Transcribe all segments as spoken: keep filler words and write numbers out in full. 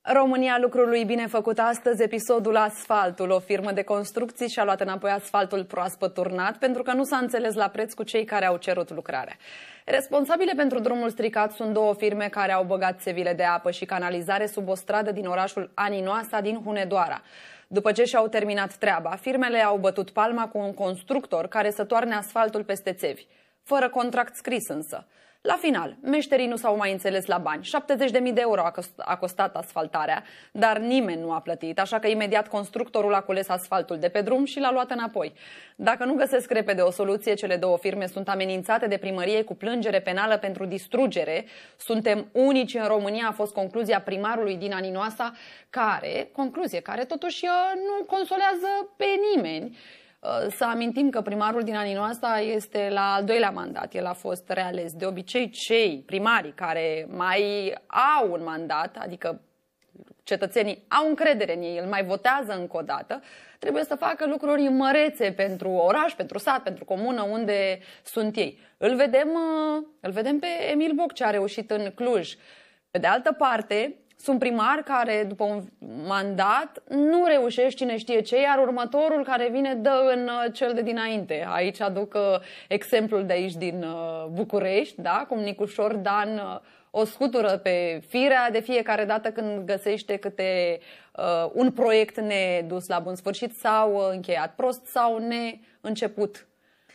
România lucrului bine făcut astăzi, episodul Asfaltul. O firmă de construcții și-a luat înapoi asfaltul proaspăt turnat pentru că nu s-a înțeles la preț cu cei care au cerut lucrarea. Responsabile pentru drumul stricat sunt două firme care au băgat țevile de apă și canalizare sub o stradă din orașul Aninoasa din Hunedoara. După ce și-au terminat treaba, firmele au bătut palma cu un constructor care să toarne asfaltul peste țevi, fără contract scris însă. La final, meșterii nu s-au mai înțeles la bani. șaptezeci de mii de euro a costat asfaltarea, dar nimeni nu a plătit, așa că imediat constructorul a cules asfaltul de pe drum și l-a luat înapoi. Dacă nu găsesc repede o soluție, cele două firme sunt amenințate de primărie cu plângere penală pentru distrugere. Suntem unici în România, a fost concluzia primarului din Aninoasa, care, concluzie care totuși nu consolează pe nimeni. Să amintim că primarul din Aninoasa este la al doilea mandat, el a fost reales. De obicei, cei primarii care mai au un mandat, adică cetățenii au încredere în ei, îl mai votează încă o dată, trebuie să facă lucruri mărețe pentru oraș, pentru sat, pentru comună, unde sunt ei. Îl vedem, îl vedem pe Emil Boc, ce a reușit în Cluj. Pe de altă parte, sunt primari care, după un mandat, nu reușești cine știe ce, iar următorul care vine dă în cel de dinainte. Aici aduc exemplul de aici din București, da? Cum Nicușor Dan o scutură pe firea de fiecare dată când găsește câte uh, un proiect nedus la bun sfârșit sau încheiat prost sau neînceput.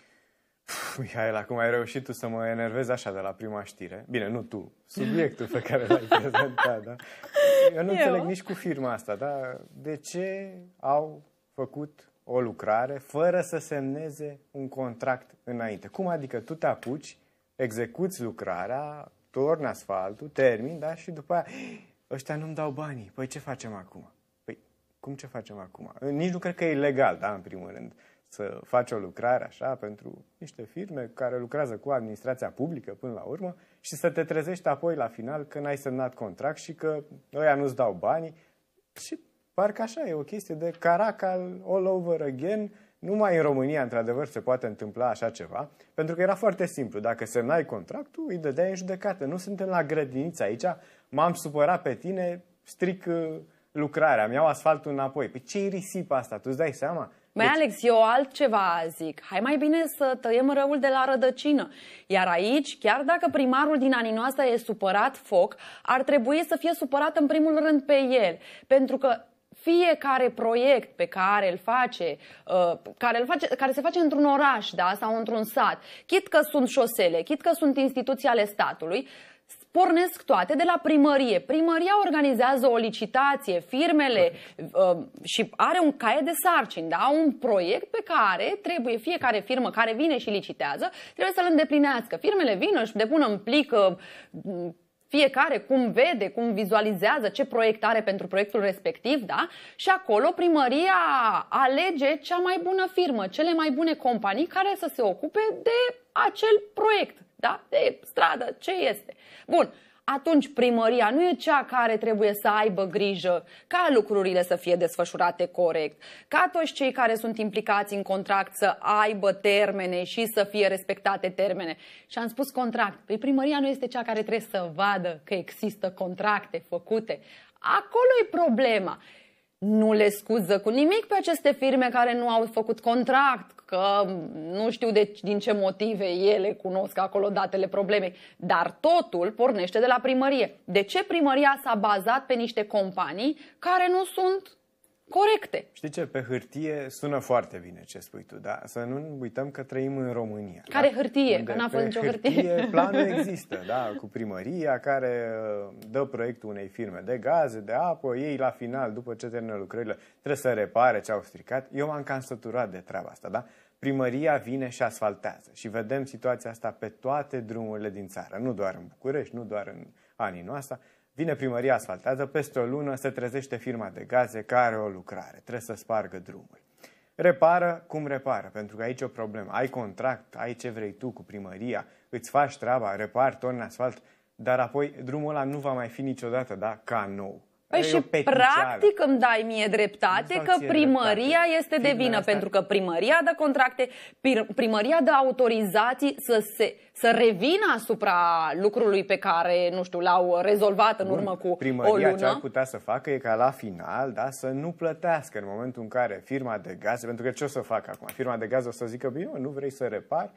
Mihaela, cum ai reușit tu să mă enervezi așa de la prima știre? Bine, nu tu, subiectul pe care l-ai prezentat, da? Eu nu Eu? înțeleg nici cu firma asta, da? De ce au făcut o lucrare fără să semneze un contract înainte? Cum adică tu te apuci, execuți lucrarea, torni asfaltul, termin, da? Și după aia, ăștia nu-mi dau banii, păi ce facem acum? Păi, cum ce facem acum? Nici nu cred că e legal, da, în primul rând, să faci o lucrare așa pentru niște firme care lucrează cu administrația publică până la urmă și să te trezești apoi la final că n-ai semnat contract și că ăia nu-ți dau banii. Și parcă așa e o chestie de caracal all over again. Numai în România, într-adevăr, se poate întâmpla așa ceva, pentru că era foarte simplu. Dacă semnai contractul, îi dădeai în judecată. Nu suntem la grădiniță aici, m-am supărat pe tine, stric lucrarea, mi-au asfaltul înapoi. Păi ce-i risipă asta? Tu îți dai seama? Mai deci... Alex, eu altceva zic. Hai mai bine să tăiem răul de la rădăcină. Iar aici, chiar dacă primarul din Aninoasa e supărat foc, ar trebui să fie supărat în primul rând pe el. Pentru că fiecare proiect pe care îl face, uh, care, îl face, care se face într-un oraș, da, sau într-un sat, chit că sunt șosele, chit că sunt instituții ale statului, pornesc toate de la primărie. Primăria organizează o licitație, firmele uh, și are un caiet de sarcini, da? Un proiect pe care trebuie fiecare firmă care vine și licitează, trebuie să-l îndeplinească. Firmele vin, își depun în plic uh, fiecare cum vede, cum vizualizează, ce proiect are pentru proiectul respectiv, da? Și acolo primăria alege cea mai bună firmă, cele mai bune companii care să se ocupe de acel proiect, da? De stradă, ce este. Bun, atunci primăria nu e cea care trebuie să aibă grijă ca lucrurile să fie desfășurate corect, ca toți cei care sunt implicați în contract să aibă termene și să fie respectate termene. Și am spus contract. Păi primăria nu este cea care trebuie să vadă că există contracte făcute. Acolo e problema. Nu le scuză cu nimic pe aceste firme care nu au făcut contract, că nu știu de, din ce motive ele cunosc acolo datele problemei, dar totul pornește de la primărie. De ce primăria s-a bazat pe niște companii care nu sunt corecte? Știi ce? Pe hârtie sună foarte bine ce spui tu, da? Să nu uităm că trăim în România. Care da? hârtie? Unde că n-a fost nicio hârtie. hârtie planul există, da? Cu primăria care dă proiectul unei firme de gaze, de apă, ei la final, după ce termină lucrările, trebuie să repare ce au stricat. Eu m-am cam săturat de treaba asta, da? Primăria vine și asfaltează și vedem situația asta pe toate drumurile din țară, nu doar în București, nu doar în Aninoasa. Vine primăria, asfaltează, peste o lună se trezește firma de gaze care are o lucrare, trebuie să spargă drumul. Repară cum repară, pentru că aici e o problemă. Ai contract, ai ce vrei tu cu primăria, îți faci treaba, repari, torni asfalt, dar apoi drumul ăla nu va mai fi niciodată, da, ca nou. Păi și practic îmi dai mie dreptate că primăria dreptate. este de vină, asta... pentru că primăria dă contracte, primăria dă autorizații să, se, să revină asupra lucrului pe care, nu știu, l-au rezolvat în Bun. urmă cu primăria o lună. ce ar putea să facă e ca la final, da, să nu plătească în momentul în care firma de gaze, pentru că ce o să facă acum? Firma de gaze o să zică, bine, nu vrei să repari?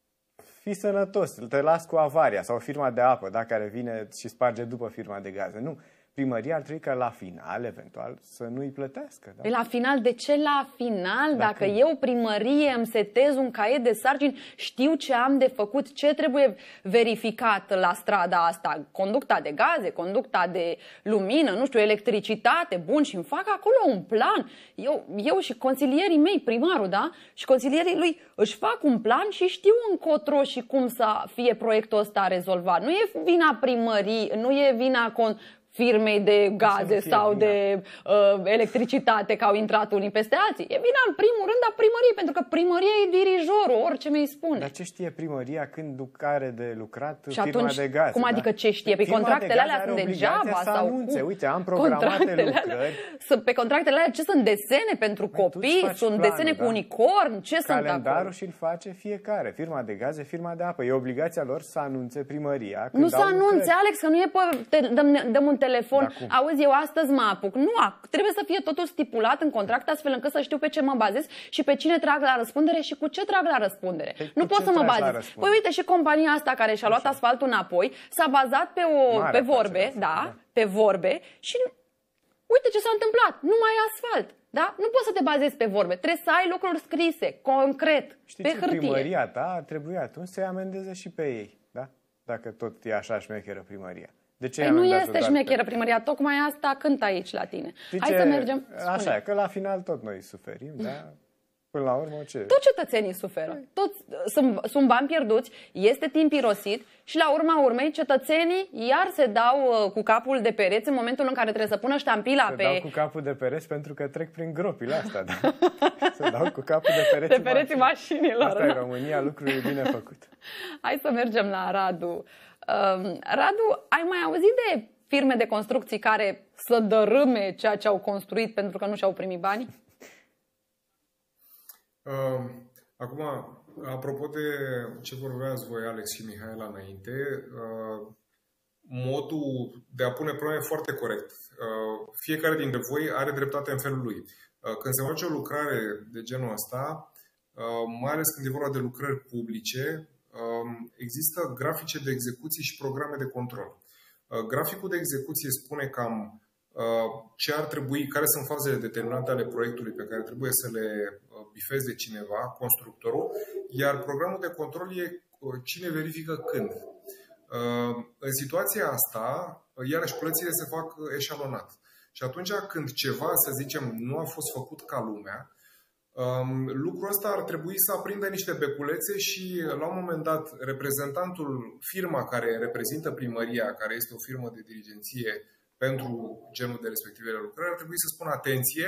Fii sănătos, te las cu avaria, sau firma de apă, da, care vine și sparge după firma de gaze. Nu. Primăria ar trebui ca la final, eventual, să nu îi plătească. Da? La final? De ce la final? Dacă, Dacă eu, primărie, îmi setez un caiet de sarcini, știu ce am de făcut, ce trebuie verificat la strada asta, conducta de gaze, conducta de lumină, nu știu, electricitate, bun, și îmi fac acolo un plan. Eu, eu și consilierii mei, primarul, da? Și consilierii lui își fac un plan și știu încotro și cum să fie proiectul ăsta rezolvat. Nu e vina primării, nu e vina con firmei de gaze sau vina. de uh, electricitate că au intrat unii peste alții. E vina în primul rând a primăriei, pentru că primăria e dirijorul, orice mi-i spune. Dar ce știe primăria când are de lucrat și firma atunci, de gaze? Cum adică da? ce știe? Pe contractele alea sunt degeaba? Să sau anunțe, uite, am programate lucrări. Alea, pe contractele alea ce sunt? Desene pentru Mai copii? Sunt planul, desene da? cu unicorn? Ce sunt acolo? Calendarul și-l face fiecare. Firma de gaze, firma de apă. E obligația lor să anunțe primăria. Nu să anunțe, Alex, că nu e pe... Dăm, dăm un telefon. Da, auzi, eu astăzi mă apuc. Nu, trebuie să fie totul stipulat în contract astfel încât să știu pe ce mă bazez și pe cine trag la răspundere și cu ce trag la răspundere. Păi nu pot să mă bazez. Păi uite, și compania asta care și-a luat asfaltul înapoi s-a bazat pe, o, pe vorbe, asta, da, da, pe vorbe și uite ce s-a întâmplat. Nu mai e asfalt. Da? Nu poți să te bazezi pe vorbe. Trebuie să ai lucruri scrise, concret, Știi pe ce? hârtie. Primăria ta ar trebui atunci să-i amendeze și pe ei. Da? Dacă tot e așa șmecheră primăria. De ce păi nu este șmecheră primăria, tocmai asta cânt aici la tine. Zice, hai să mergem. Spune. Așa e, că la final tot noi suferim, da? Până la urmă ce? Tot cetățenii suferă. Toți sunt, sunt bani pierduți, este timp irosit și la urma urmei cetățenii iar se dau uh, cu capul de pereți în momentul în care trebuie să pună ștampila se pe... Se dau cu capul de pereți pentru că trec prin gropile astea, da? Se dau cu capul de pereți de pereții mașinilor. Asta e România, lucruri bine făcut. Hai să mergem la Radu. Uh, Radu, ai mai auzit de firme de construcții care să dărâme ceea ce au construit pentru că nu și-au primit bani? Uh, acum, apropo de ce vorbeați voi, Alex și Mihaela, înainte, uh, modul de a pune probleme e foarte corect. Uh, fiecare dintre voi are dreptate în felul lui. Uh, când se face o lucrare de genul ăsta, uh, mai ales când e vorba de lucrări publice, uh, există grafice de execuție și programe de control. Uh, graficul de execuție spune cam ce ar trebui, care sunt fazele determinante ale proiectului pe care trebuie să le bifeze cineva, constructorul, iar programul de control e cine verifică când. În situația asta, iarăși plățile se fac eșalonat. Și atunci când ceva, să zicem, nu a fost făcut ca lumea, lucrul ăsta ar trebui să aprindă niște beculețe și la un moment dat reprezentantul, firma care reprezintă primăria, care este o firmă de dirigenție pentru genul de respectivele lucrări, ar trebui să spun atenție,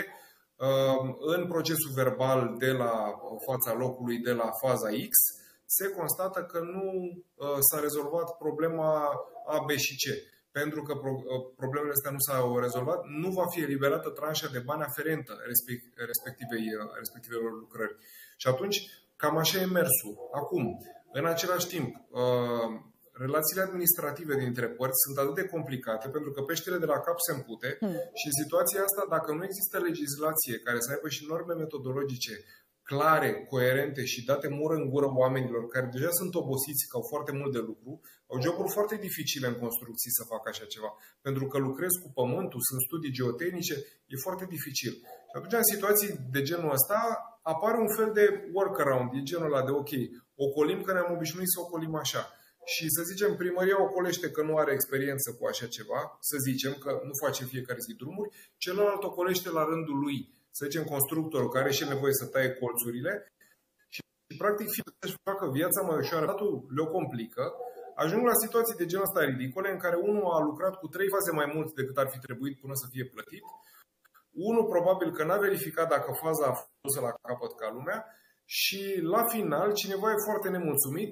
în procesul verbal de la fața locului, de la faza X, se constată că nu s-a rezolvat problema A, B și C. Pentru că problemele astea nu s-au rezolvat, nu va fi eliberată tranșa de bani aferentă respectivei, respectivelor lucrări. Și atunci, cam așa e mersul. Acum, în același timp, relațiile administrative dintre părți sunt atât de complicate pentru că peștele de la cap se împute hmm. și în situația asta, dacă nu există legislație care să aibă și norme metodologice clare, coerente și date mură în gură oamenilor care deja sunt obosiți, că au foarte mult de lucru, au joburi foarte dificile în construcții să facă așa ceva. Pentru că lucrez cu pământul, sunt studii geotehnice, e foarte dificil. Și atunci, în situații de genul ăsta, apare un fel de workaround, e genul ăla de ok, ocolim că ne-am obișnuit să ocolim așa. Și să zicem, primăria ocolește că nu are experiență cu așa ceva, să zicem că nu face fiecare zi drumuri, celălalt ocolește la rândul lui, să zicem, constructorul care are și nevoie să taie colțurile și, și practic, fie să-și facă viața mai ușoară, statul le-o complică, ajung la situații de genul ăsta ridicole în care unul a lucrat cu trei faze mai mult decât ar fi trebuit până să fie plătit, unul probabil că n-a verificat dacă faza a fost la capăt ca lumea și la final cineva e foarte nemulțumit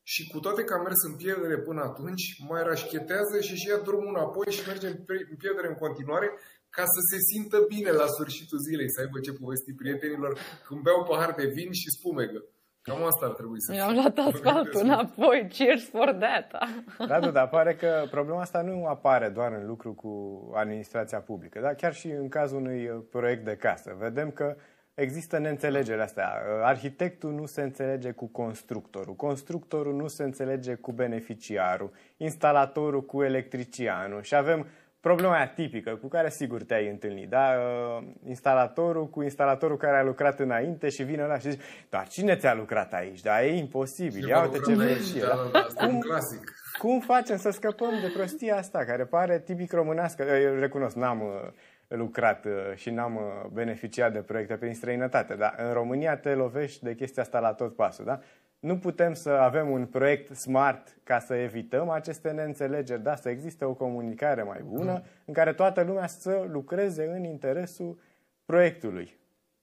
și cu toate că a mers în pierdere până atunci, mai rașchetează și își ia drumul înapoi și merge în pierdere în continuare ca să se simtă bine la sfârșitul zilei, să aibă ce povesti prietenilor când beau pahar de vin și spumegă. Cam asta ar trebui să fie. Eu am luat asfaltul înapoi. Cheers for that! Radu, dar pare că problema asta nu apare doar în lucru cu administrația publică, dar chiar și în cazul unui proiect de casă. Vedem că există neînțelegerea astea. Arhitectul nu se înțelege cu constructorul, constructorul nu se înțelege cu beneficiarul, instalatorul cu electricianul și avem problema aia tipică cu care sigur te-ai întâlnit, da? Instalatorul cu instalatorul care a lucrat înainte și vine ăla și zice, dar cine ți-a lucrat aici? Da, e imposibil, ia uite ce vrei. Da, da, da, cum, clasic. Cum facem să scăpăm de prostia asta care pare tipic românească? Eu recunosc, n-am lucrat și n-am beneficiat de proiecte prin străinătate, dar în România te lovești de chestia asta la tot pasul, da? Nu putem să avem un proiect smart ca să evităm aceste neînțelegeri, da? Să existe o comunicare mai bună în care toată lumea să lucreze în interesul proiectului.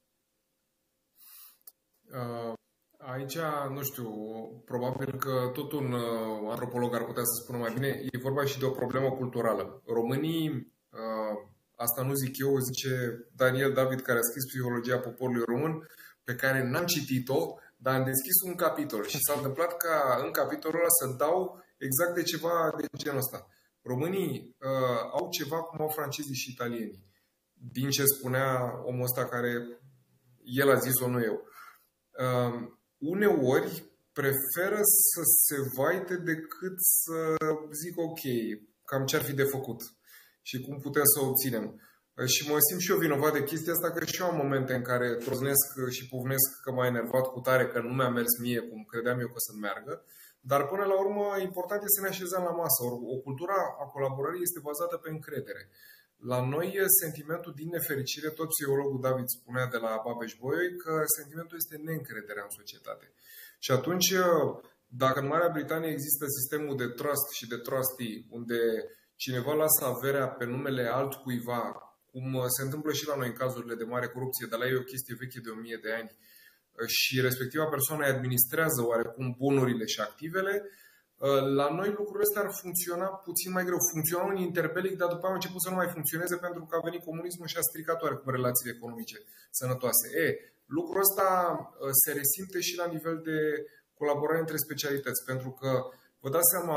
Aici, nu știu, probabil că tot un antropolog ar putea să spună mai bine, e vorba și de o problemă culturală. Românii, asta nu zic eu, zice Daniel David, care a scris Psihologia poporului român, pe care n-am citit-o, dar am deschis un capitol și s-a întâmplat ca în capitolul ăla să dau exact de ceva de genul ăsta. Românii uh, au ceva cum au francezii și italienii. Din ce spunea omul ăsta care el a zis-o, nu eu. Uh, uneori preferă să se vaite decât să zic ok, cam ce ar fi de făcut și cum putem să o obținem. Și mă simt și eu vinovat de chestia asta, că și eu am momente în care troznesc și pufnesc că m-a enervat cu tare, că nu mi-a mers mie cum credeam eu că să meargă. Dar până la urmă, important este să ne așezăm la masă. O cultură a colaborării este bazată pe încredere. La noi, sentimentul din nefericire, tot psihologul David spunea de la Babeș-Bolyai că sentimentul este neîncrederea în societate. Și atunci, dacă în Marea Britanie există sistemul de trust și de trustee, unde cineva lasă averea pe numele altcuiva, cum se întâmplă și la noi în cazurile de mare corupție, dar la ei e o chestie veche de o mie de ani, și respectiva persoană îi administrează oarecum bunurile și activele, la noi lucrurile astea ar funcționa puțin mai greu. Funcționau în interbelic, dar după aia au început să nu mai funcționeze pentru că a venit comunismul și a stricat oarecum relațiile economice sănătoase. E, lucrul ăsta se resimte și la nivel de colaborare între specialități, pentru că, vă dați seama,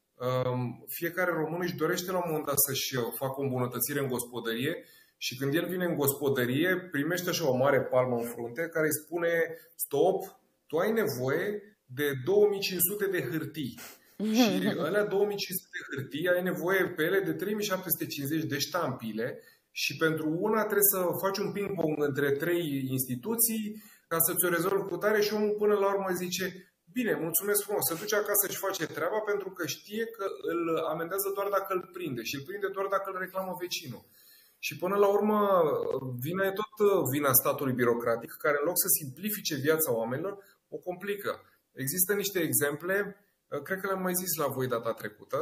fiecare român își dorește la un moment dat să-și facă o îmbunătățire în gospodărie și când el vine în gospodărie, primește așa o mare palmă în frunte care îi spune: stop, tu ai nevoie de două mii cinci sute de hârtii. Și alea două mii cinci sute de hârtii ai nevoie pe ele de trei mii șapte sute cincizeci de ștampile și pentru una trebuie să faci un ping-pong între trei instituții ca să ți-o rezolvi cu tare și omul până la urmă zice: bine, mulțumesc frumos, se duce acasă și face treaba pentru că știe că îl amendează doar dacă îl prinde și îl prinde doar dacă îl reclamă vecinul. Și până la urmă vina e tot vina statului birocratic, care în loc să simplifice viața oamenilor, o complică. Există niște exemple, cred că le-am mai zis la voi data trecută,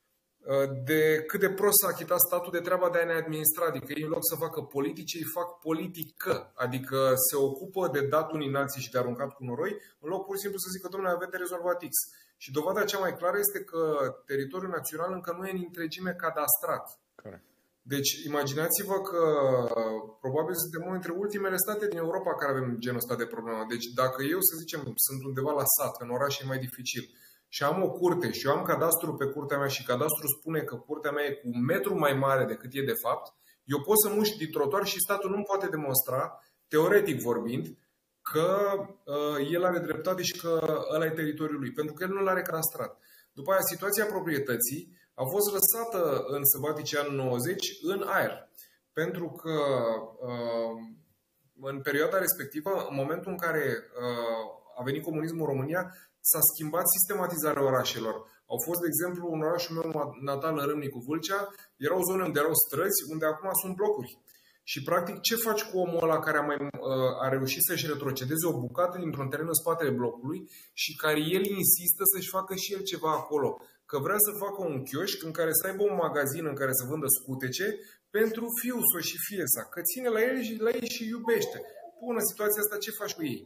de cât de prost s-a achitat statul de treaba de a ne administra. Adică ei, în loc să facă politice, îi fac politică. Adică se ocupă de dat unii nații și de aruncat cu noroi, în loc pur și simplu să zică: domnule, aveți de rezolvat X. Și dovada cea mai clară este că teritoriul național încă nu e în întregime cadastrat. Corect. Deci imaginați-vă că probabil suntem unul dintre ultimele state din Europa care avem genul ăsta de problemă. Deci dacă eu, să zicem, sunt undeva la sat, în oraș e mai dificil, și am o curte și eu am cadastru pe curtea mea și cadastru spune că curtea mea e cu un metru mai mare decât e de fapt, eu pot să mușc din trotuar și statul nu poate demonstra, teoretic vorbind, că uh, el are dreptate și că ăla e teritoriul lui, pentru că el nu l-are cadastrat. După aia, situația proprietății a fost lăsată în săbaticii anii nouăzeci în aer, pentru că uh, în perioada respectivă, în momentul în care uh, a venit comunismul în România, s-a schimbat sistematizarea orașelor. Au fost, de exemplu, în orașul meu natal, în Râmnicu Vâlcea, erau zone unde erau străzi, unde acum sunt blocuri. Și, practic, ce faci cu omul ăla care a, mai, a reușit să-și retrocedeze o bucată dintr-un teren în spatele blocului și care el insistă să-și facă și el ceva acolo? Că vrea să facă un chioșc în care să aibă un magazin în care să vândă scutece pentru fiul său și fie sa. Că ține la el și la ei și iubește. Bună, situația asta, ce faci cu ei?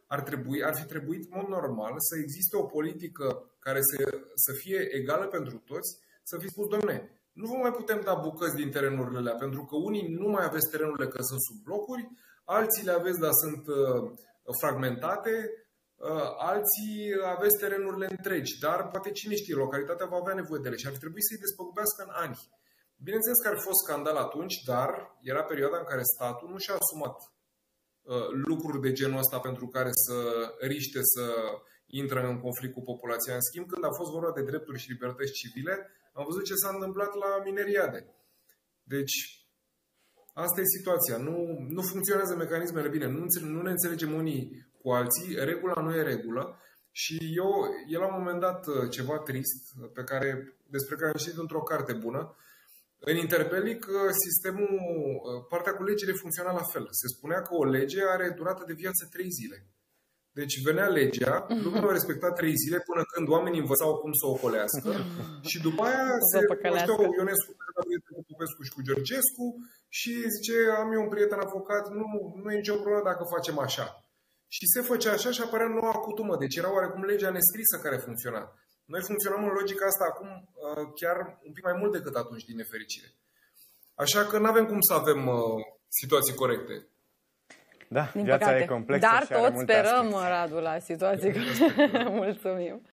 ar, trebui, ar fi trebuit, în mod normal, să existe o politică care să, să fie egală pentru toți, să fi spus, dom'le, nu vă mai putem da bucăți din terenurile alea, pentru că unii nu mai aveți terenurile că sunt sub blocuri, alții le aveți, dar sunt uh, fragmentate, uh, alții aveți terenurile întregi, dar poate cine știe, localitatea va avea nevoie de ele și ar trebui să-i despăgubească în ani. Bineînțeles că ar fi fost scandal atunci, dar era perioada în care statul nu și-a asumat uh, lucruri de genul ăsta pentru care să riște să intră în conflict cu populația. În schimb, când a fost vorba de drepturi și libertăți civile, am văzut ce s-a întâmplat la mineriade. Deci, asta e situația. Nu, nu funcționează mecanismele bine. Nu, nu ne înțelegem unii cu alții. Regula nu e regulă. Și eu, e la un moment dat ceva trist, pe care, despre care am citit într-o carte bună. În interbelic, sistemul, partea cu legile funcționa la fel. Se spunea că o lege are durată de viață trei zile. Deci venea legea, lumea o respecta trei zile până când oamenii învățau cum să o ocolească și după aia se cunoșteau Ionescu, Popescu și cu Georgescu și zice, am eu un prieten avocat, nu, nu e nicio problemă dacă facem așa. Și se făcea așa și apărea noua cutumă, deci era oarecum legea nescrisă care funcționa. Noi funcționăm în logica asta acum chiar un pic mai mult decât atunci, din nefericire. Așa că nu avem cum să avem uh, situații corecte. Da, din viața păcate. E complexă Dar și are tot multe sperăm, aspecte. Radu, la situații. Mulțumim.